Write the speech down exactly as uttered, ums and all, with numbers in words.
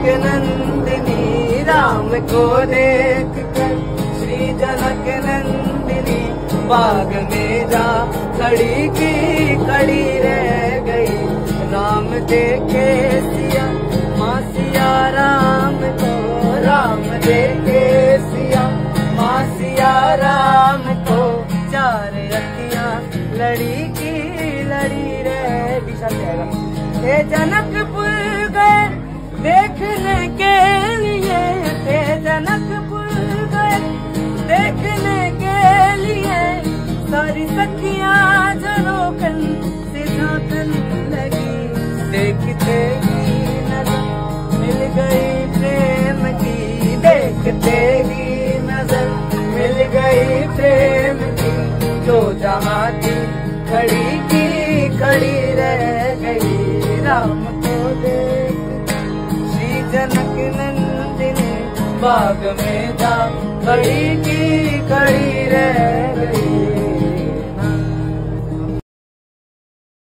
नंदिनी राम को देख कर श्री जनक नंदिनी बाग में जा खड़ी की खड़ी रह गई। राम देखे सिया माँ सिया राम को, राम देखे सिया माँ सिया राम को, चार अखियाँ लड़ी की लड़ी रह गई। हे जनकपुर गए देखने के लिए, हे जनकपुर गए देखने के लिए, सारी सखियाँ झरोखन से झांकन लगी। देखते ही नजर मिल गई प्रेम की, देखते ही नजर मिल गई प्रेम की, जो जहाँ थी खड़ी की खड़ी रह गई। राम को देख श्री जनक नंदिनी बाग में जा खड़ी की खड़ी रह